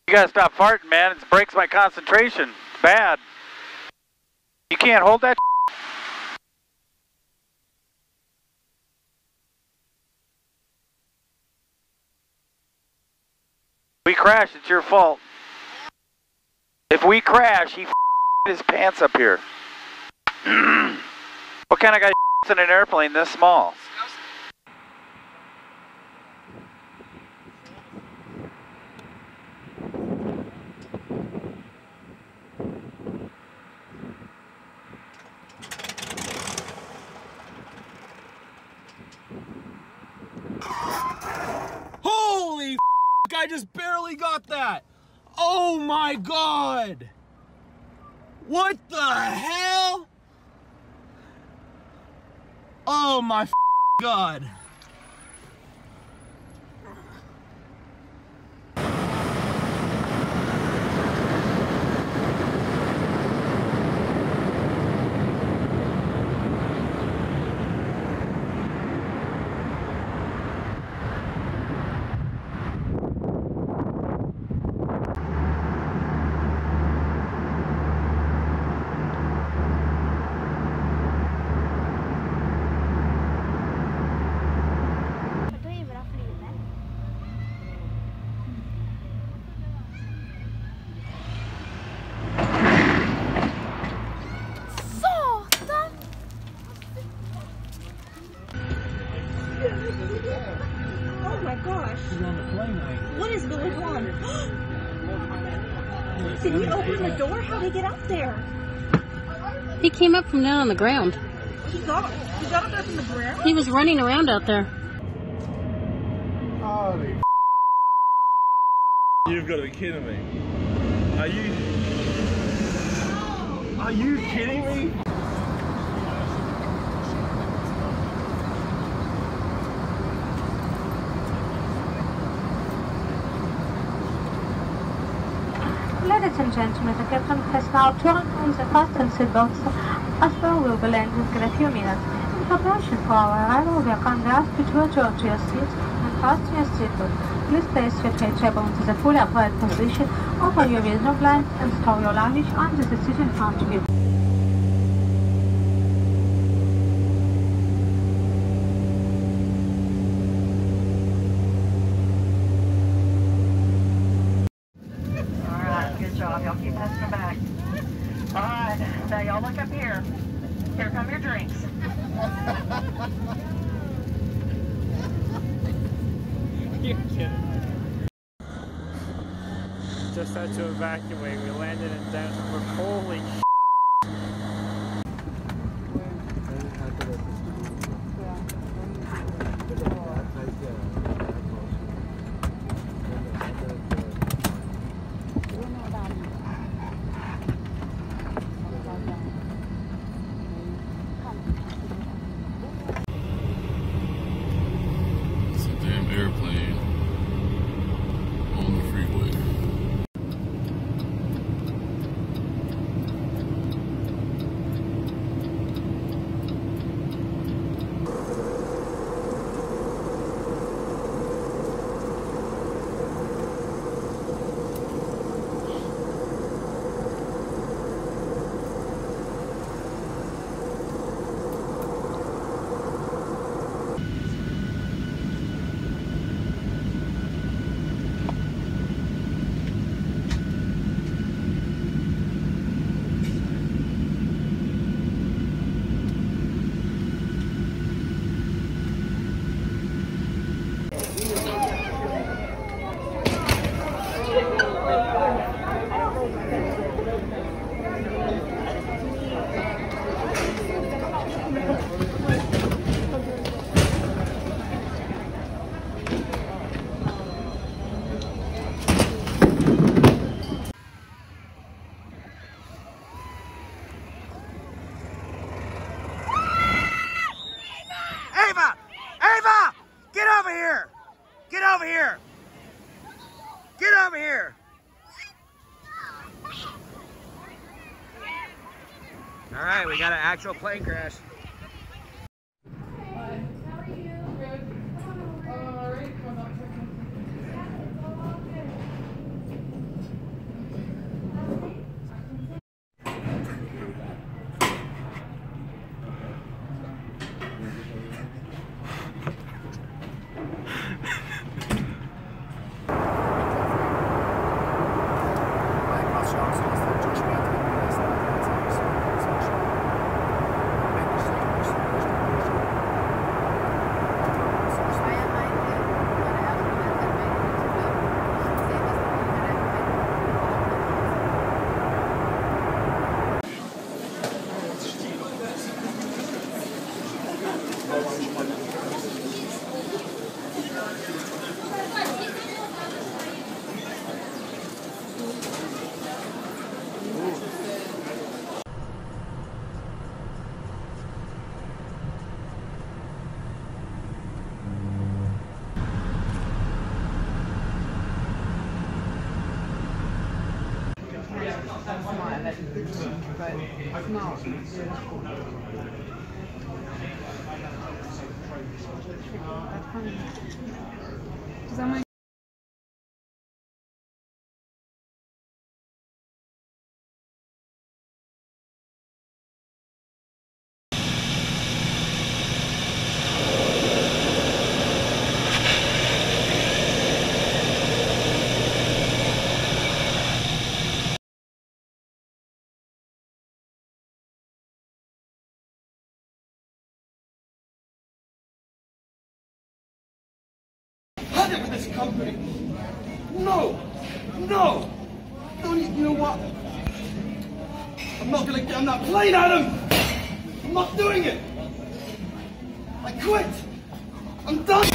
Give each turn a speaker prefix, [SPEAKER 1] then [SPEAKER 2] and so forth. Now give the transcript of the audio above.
[SPEAKER 1] You gotta stop farting, man. It breaks my concentration. It's bad. You can't hold that. We crash, it's your fault. If we crash, he his pants up here. What kind of guy in an airplane this small?
[SPEAKER 2] Holy f***, I just barely got that. Oh my God. What the hell? Oh my f***ing God.
[SPEAKER 3] Oh my gosh.
[SPEAKER 2] He's on the plane right.
[SPEAKER 3] What is going on? Did he open the door? How did he get up there?
[SPEAKER 4] He came up from down on the ground.
[SPEAKER 3] He got up there from the ground?
[SPEAKER 4] He was running around out there.
[SPEAKER 2] Holy You've got to be kidding me. Are you kidding me?
[SPEAKER 5] Ladies and gentlemen, the captain has now turned on the fasten seatbelts as well will be landing in a few minutes. In preparation for our arrival, we are kindly asked you to adjourn to your seats and fasten your seatbelt. Please place your head table into the fully upright position, open your window blinds and store your luggage under the seat in front of you.
[SPEAKER 3] Y'all keep passing them back. All right, now y'all look up here. Here come your drinks.
[SPEAKER 2] You're kidding. Just had to evacuate. We landed in Denver. Holy shit.
[SPEAKER 6] Airplane on the freeway.
[SPEAKER 2] Ava! Get over here! Get over here! Get over here! All right, we got an actual plane crash. Had it with this company. No, no. You know what? I'm not gonna get on that plane, Adam. I'm not doing it. I quit. I'm done.